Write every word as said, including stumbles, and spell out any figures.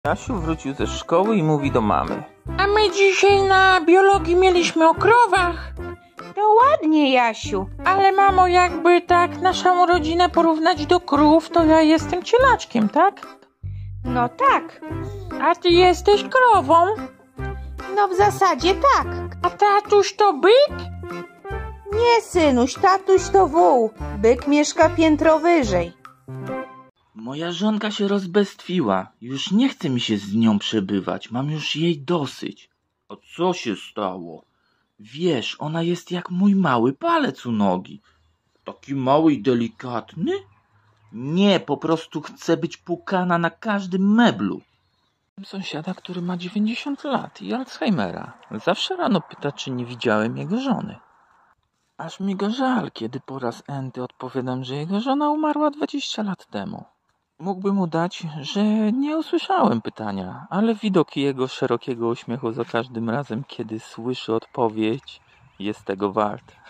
Jasiu wrócił ze szkoły i mówi do mamy. A my dzisiaj na biologii mieliśmy o krowach. To ładnie, Jasiu. Ale mamo, jakby tak naszą rodzinę porównać do krów, to ja jestem cielaczkiem, tak? No tak. A ty jesteś krową? No w zasadzie tak. A tatuś to byk? Nie, synuś, tatuś to wół. Byk mieszka piętro wyżej. Moja żonka się rozbestwiła. Już nie chce mi się z nią przebywać. Mam już jej dosyć. A co się stało? Wiesz, ona jest jak mój mały palec u nogi. Taki mały i delikatny? Nie, po prostu chce być pukana na każdym meblu. Mam sąsiada, który ma dziewięćdziesiąt lat i Alzheimera. Zawsze rano pyta, czy nie widziałem jego żony. Aż mi go żal, kiedy po raz enty odpowiadam, że jego żona umarła dwadzieścia lat temu. Mógłbym mu dać, że nie usłyszałem pytania, ale widok jego szerokiego uśmiechu za każdym razem, kiedy słyszy odpowiedź, jest tego wart.